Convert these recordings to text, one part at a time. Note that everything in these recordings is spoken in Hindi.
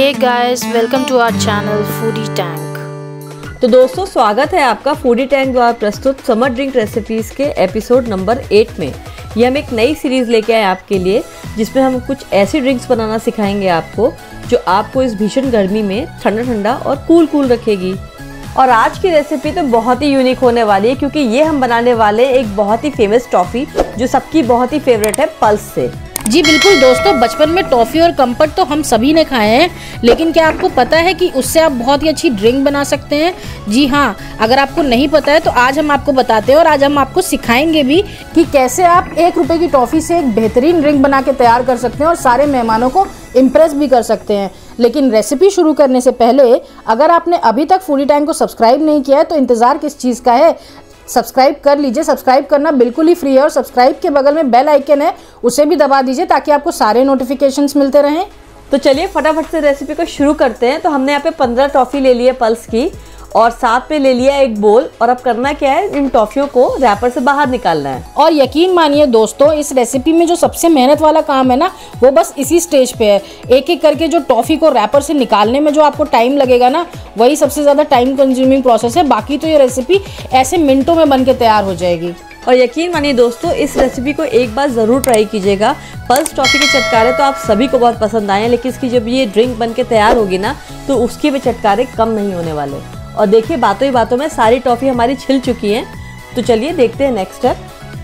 Hey guys, welcome to our channel foodie tank. तो दोस्तों, स्वागत है आपका फूडी टैंक द्वारा प्रस्तुत समर ड्रिंक रेसिपीज़ के एपिसोड नंबर 8 में। ये हम एक नई सीरीज़ लेके आए आपके लिए, जिसमें हम कुछ ऐसी ड्रिंक्स बनाना सिखाएंगे आपको जो आपको इस भीषण गर्मी में ठंडा ठंडा और कूल रखेगी। और आज की रेसिपी तो बहुत ही यूनिक होने वाली है, क्योंकि ये हम बनाने वाले एक बहुत ही फेमस टॉफ़ी जो सबकी बहुत ही फेवरेट है, पल्स से। जी बिल्कुल दोस्तों, बचपन में टॉफ़ी और कंफर्ट तो हम सभी ने खाए हैं, लेकिन क्या आपको पता है कि उससे आप बहुत ही अच्छी ड्रिंक बना सकते हैं? जी हाँ, अगर आपको नहीं पता है तो आज हम आपको बताते हैं और आज हम आपको सिखाएंगे भी कि कैसे आप 1 रुपए की टॉफ़ी से एक बेहतरीन ड्रिंक बना के तैयार कर सकते हैं और सारे मेहमानों को इम्प्रेस भी कर सकते हैं। लेकिन रेसिपी शुरू करने से पहले अगर आपने अभी तक फूडी टैंक को सब्सक्राइब नहीं किया है तो इंतज़ार किस चीज़ का है, सब्सक्राइब कर लीजिए। सब्सक्राइब करना बिल्कुल ही फ्री है और सब्सक्राइब के बगल में बेल आइकन है, उसे भी दबा दीजिए ताकि आपको सारे नोटिफिकेशंस मिलते रहें। तो चलिए फटाफट से रेसिपी को शुरू करते हैं। तो हमने यहाँ पे 15 टॉफ़ी ले ली है पल्स की और साथ में ले लिया एक बोल। और अब करना क्या है, इन टॉफ़ियों को रैपर से बाहर निकालना है। और यकीन मानिए दोस्तों, इस रेसिपी में जो सबसे मेहनत वाला काम है ना, वो बस इसी स्टेज पे है। एक एक करके जो टॉफ़ी को रैपर से निकालने में जो आपको टाइम लगेगा ना, वही सबसे ज़्यादा टाइम कंज्यूमिंग प्रोसेस है। बाकी तो ये रेसिपी ऐसे मिनटों में बन के तैयार हो जाएगी। और यकीन मानिए दोस्तों, इस रेसिपी को एक बार ज़रूर ट्राई कीजिएगा। पल्स टॉफ़ी के चटकारे तो आप सभी को बहुत पसंद आए हैं, लेकिन इसकी जब ये ड्रिंक बन के तैयार होगी ना, तो उसके भी चटकारे कम नहीं होने वाले। और देखिए, बातों ही बातों में सारी टॉफ़ी हमारी छिल चुकी हैं। तो चलिए देखते हैं नेक्स्ट स्टेप।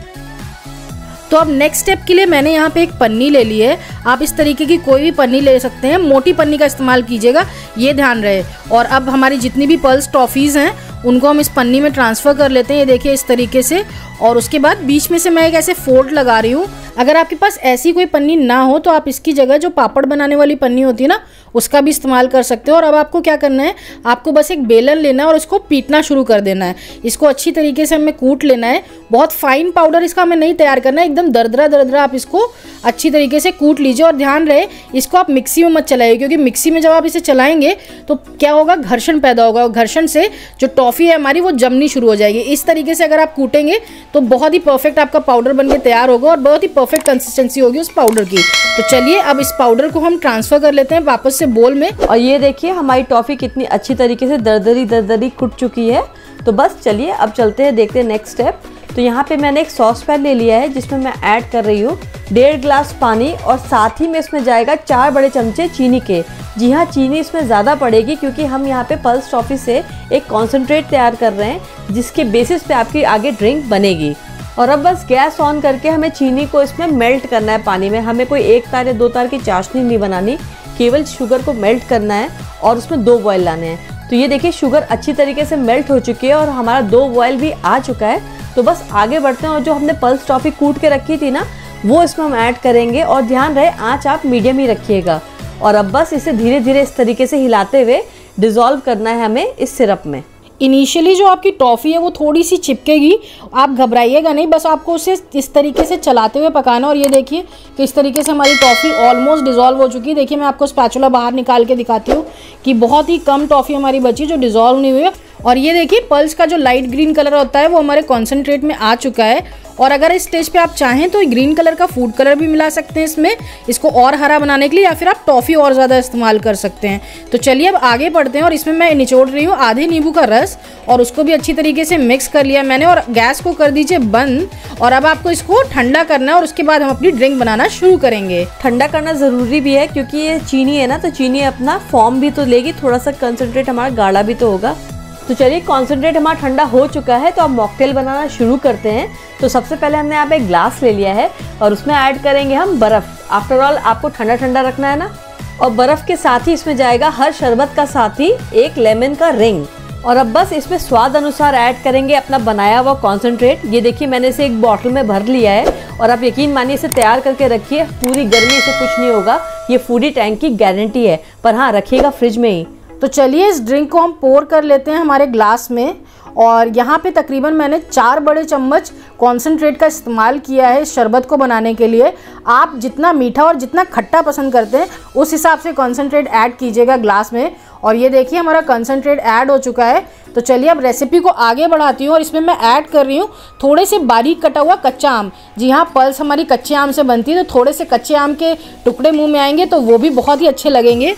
तो अब नेक्स्ट स्टेप के लिए मैंने यहाँ पे एक पन्नी ले ली है। आप इस तरीके की कोई भी पन्नी ले सकते हैं, मोटी पन्नी का इस्तेमाल कीजिएगा, ये ध्यान रहे। और अब हमारी जितनी भी पल्स टॉफ़ीज़ हैं उनको हम इस पन्नी में ट्रांसफ़र कर लेते हैं, ये देखिए इस तरीके से। और उसके बाद बीच में से मैं एक ऐसे फोल्ड लगा रही हूँ। अगर आपके पास ऐसी कोई पन्नी ना हो तो आप इसकी जगह जो पापड़ बनाने वाली पन्नी होती है ना, उसका भी इस्तेमाल कर सकते हो। और अब आपको क्या करना है, आपको बस एक बेलन लेना है और इसको पीटना शुरू कर देना है। इसको अच्छी तरीके से हमें कूट लेना है। बहुत फाइन पाउडर इसका हमें नहीं तैयार करना है, एकदम दरदरा आप इसको अच्छी तरीके से कूट लीजिए। और ध्यान रहे, इसको आप मिक्सी में मत चलाइए, क्योंकि मिक्सी में जब आप इसे चलाएंगे तो क्या होगा, घर्षण पैदा होगा। और घर्षण से जो टॉफ़ी है हमारी वो जमनी शुरू हो जाएगी। इस तरीके से अगर आप कूटेंगे तो बहुत ही परफेक्ट आपका पाउडर बनके तैयार होगा और बहुत ही परफेक्ट कंसिस्टेंसी होगी उस पाउडर की। तो चलिए अब इस पाउडर को हम ट्रांसफ़र कर लेते हैं वापस से बोल में। और ये देखिए हमारी टॉफ़ी कितनी अच्छी तरीके से दरदरी कुट चुकी है। तो बस चलिए अब चलते हैं, देखते हैं नेक्स्ट स्टेप। तो यहाँ पे मैंने एक सॉस पैन ले लिया है, जिसमें मैं ऐड कर रही हूँ 1.5 गिलास पानी और साथ ही में इसमें जाएगा 4 बड़े चमचे चीनी के। जी हाँ, चीनी इसमें ज़्यादा पड़ेगी, क्योंकि हम यहाँ पे पल्स टॉफ़ी से एक कॉन्सेंट्रेट तैयार कर रहे हैं, जिसके बेसिस पे आपकी आगे ड्रिंक बनेगी। और अब बस गैस ऑन करके हमें चीनी को इसमें मेल्ट करना है पानी में। हमें कोई 1 तार या 2 तार की चाशनी नहीं बनानी, केवल शुगर को मेल्ट करना है और उसमें 2 बॉयल लाने हैं। तो ये देखिए शुगर अच्छी तरीके से मेल्ट हो चुकी है और हमारा 2 बॉयल भी आ चुका है। तो बस आगे बढ़ते हैं और जो हमने पल्स टॉफ़ी कूट के रखी थी ना, वो इसमें हम ऐड करेंगे। और ध्यान रहे, आँच आप मीडियम ही रखिएगा। और अब बस इसे धीरे धीरे इस तरीके से हिलाते हुए डिज़ोल्व करना है हमें इस सिरप में। इनिशियली जो आपकी टॉफ़ी है वो थोड़ी सी चिपकेगी, आप घबराइएगा नहीं, बस आपको उसे इस तरीके से चलाते हुए पकाना। और ये देखिए कि इस तरीके से हमारी टॉफ़ी ऑलमोस्ट डिज़ोल्व हो चुकी है। देखिए मैं आपको स्पैचुला बाहर निकाल के दिखाती हूँ कि बहुत ही कम टॉफ़ी हमारी बची जो डिज़ोल्व नहीं हुई है। और ये देखिए पल्स का जो लाइट ग्रीन कलर होता है वो हमारे कॉन्सेंट्रेट में आ चुका है। और अगर इस स्टेज पे आप चाहें तो ग्रीन कलर का फूड कलर भी मिला सकते हैं इसमें, इसको और हरा बनाने के लिए, या फिर आप टॉफ़ी और ज़्यादा इस्तेमाल कर सकते हैं। तो चलिए अब आगे बढ़ते हैं। और इसमें मैं निचोड़ रही हूँ आधे नींबू का रस और उसको भी अच्छी तरीके से मिक्स कर लिया मैंने। और गैस को कर दीजिए बंद। और अब आपको इसको ठंडा करना है और उसके बाद हम अपनी ड्रिंक बनाना शुरू करेंगे। ठंडा करना ज़रूरी भी है, क्योंकि ये चीनी है ना, तो चीनी अपना फॉर्म भी तो लेगी, थोड़ा सा कंसनट्रेट हमारा गाढ़ा भी तो होगा। तो चलिए कॉन्सेंट्रेट हमारा ठंडा हो चुका है, तो अब मॉकटेल बनाना शुरू करते हैं। तो सबसे पहले हमने यहाँ पे एक ग्लास ले लिया है और उसमें ऐड करेंगे हम बर्फ़। आफ्टर ऑल आपको ठंडा ठंडा रखना है ना। और बर्फ़ के साथ ही इसमें जाएगा हर शरबत का साथी एक लेमन का रिंग। और अब बस इसमें स्वाद अनुसार ऐड करेंगे अपना बनाया हुआ कॉन्सेंट्रेट। ये देखिए मैंने इसे एक बॉटल में भर लिया है और आप यकीन मानिए इसे तैयार करके रखिए, पूरी गर्मी से कुछ नहीं होगा। ये फूडी टैंक की गारंटी है, पर हाँ रखिएगा फ्रिज में ही। तो चलिए इस ड्रिंक को हम पोर कर लेते हैं हमारे ग्लास में। और यहाँ पे तकरीबन मैंने 4 बड़े चम्मच कॉन्सेंट्रेट का इस्तेमाल किया है इस शरबत को बनाने के लिए। आप जितना मीठा और जितना खट्टा पसंद करते हैं उस हिसाब से कॉन्सेंट्रेट ऐड कीजिएगा ग्लास में। और ये देखिए हमारा कॉन्सेंट्रेट ऐड हो चुका है। तो चलिए अब रेसिपी को आगे बढ़ाती हूँ और इसमें मैं ऐड कर रही हूँ थोड़े से बारीक कटा हुआ कच्चा आम। जी हाँ, पल्स हमारी कच्चे आम से बनती है, तो थोड़े से कच्चे आम के टुकड़े मुँह में आएंगे तो वो भी बहुत ही अच्छे लगेंगे।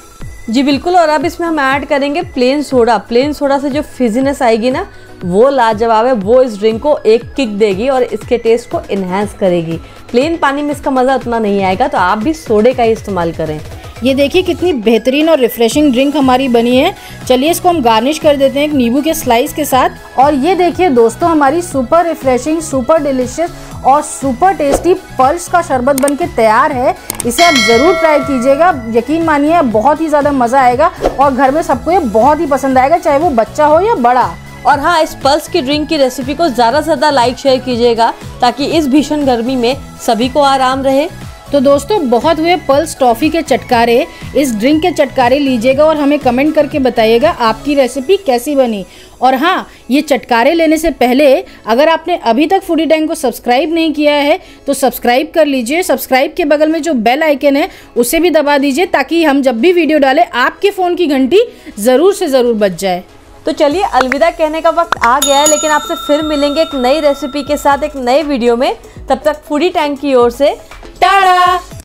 जी बिल्कुल। और अब इसमें हम ऐड करेंगे प्लेन सोडा। प्लेन सोडा से जो फिजीनेस आएगी ना वो लाजवाब है, वो इस ड्रिंक को एक किक देगी और इसके टेस्ट को इन्हेंस करेगी। प्लेन पानी में इसका मज़ा उतना नहीं आएगा, तो आप भी सोडे का ही इस्तेमाल करें। ये देखिए कितनी बेहतरीन और रिफ्रेशिंग ड्रिंक हमारी बनी है। चलिए इसको हम गार्निश कर देते हैं एक नींबू के स्लाइस के साथ। और ये देखिए दोस्तों हमारी सुपर रिफ्रेशिंग, सुपर डिलीशियस और सुपर टेस्टी पल्स का शरबत बनके तैयार है। इसे आप ज़रूर ट्राई कीजिएगा, यकीन मानिए बहुत ही ज़्यादा मज़ा आएगा और घर में सबको ये बहुत ही पसंद आएगा, चाहे वो बच्चा हो या बड़ा। और हाँ, इस पल्स की ड्रिंक की रेसिपी को ज़्यादा से ज़्यादा लाइक शेयर कीजिएगा ताकि इस भीषण गर्मी में सभी को आराम रहे। तो दोस्तों बहुत हुए पल्स टॉफ़ी के चटकारे, इस ड्रिंक के चटकारे लीजिएगा और हमें कमेंट करके बताइएगा आपकी रेसिपी कैसी बनी। और हाँ, ये चटकारे लेने से पहले अगर आपने अभी तक फूडी टैंक को सब्सक्राइब नहीं किया है तो सब्सक्राइब कर लीजिए। सब्सक्राइब के बगल में जो बेल आइकन है उसे भी दबा दीजिए ताकि हम जब भी वीडियो डालें आपके फ़ोन की घंटी ज़रूर से ज़रूर बज जाए। तो चलिए अलविदा कहने का वक्त आ गया है, लेकिन आपसे फिर मिलेंगे एक नई रेसिपी के साथ एक नए वीडियो में। तब तक फूडी टैंक की ओर से टाटा।